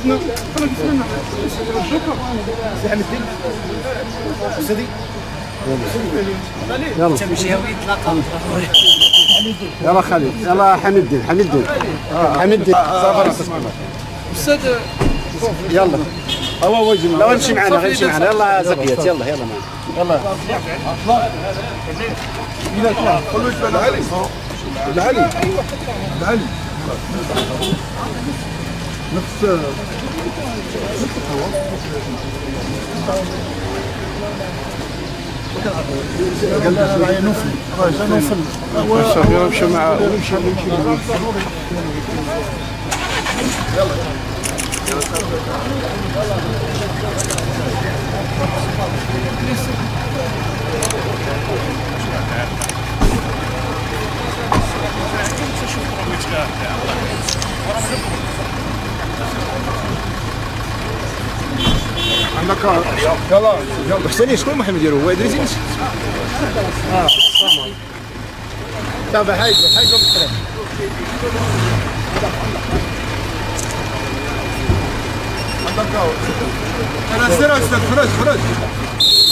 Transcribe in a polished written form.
يلا يلا خالد، يلا حمد الدين، حمد الدين، حمد الدين، استاذ يلا هو وجه لو امشي معنا، امشي معنا، يلا زكيت، يلا يلا يلا كله يشبه العلي العلي العلي نفس قال له نوفل نوفل يمشي معاه عندك يلا حسين شكون محمد يروح هو ادريس تابع هاي بالكلام عندك انا استاذ خرج